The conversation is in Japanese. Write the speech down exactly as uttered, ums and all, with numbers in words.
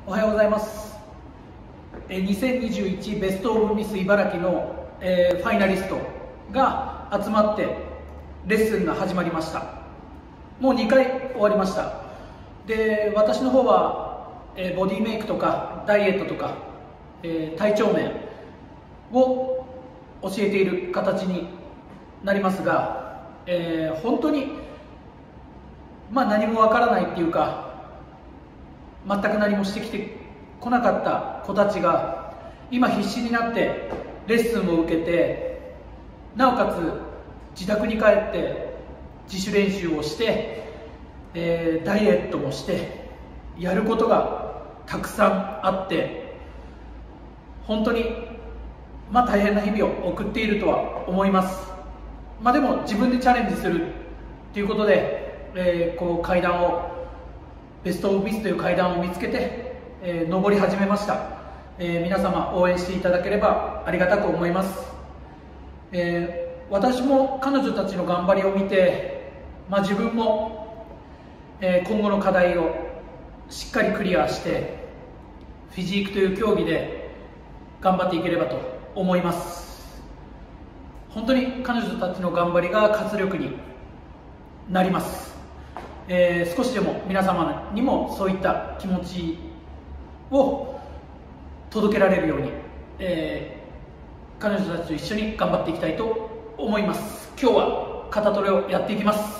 おはようございます。にせんにじゅういちベストオブミス茨城の、えー、ファイナリストが集まってレッスンが始まりました。もうにかい終わりました。で、私の方は、えー、ボディメイクとかダイエットとか、えー、体調面を教えている形になりますが、えー、本当に、まあ、何もわからないっていうか、全く何もしてきてこなかった子たちが今必死になってレッスンを受けて、なおかつ自宅に帰って自主練習をして、えー、ダイエットもしてやることがたくさんあって、本当に、まあ、大変な日々を送っているとは思います。まあ、でも自分でチャレンジするということで、えー、こう階段をベストオブミスという階段を見つけて、えー、登り始めました。えー、皆様応援していただければありがたく思います。えー、私も彼女たちの頑張りを見て、まあ、自分も、えー、今後の課題をしっかりクリアしてフィジークという競技で頑張っていければと思います。本当に彼女たちの頑張りが活力になります。えー、少しでも皆様にもそういった気持ちを届けられるように、えー、彼女たちと一緒に頑張っていきたいと思います。今日は肩トレをやっていきます。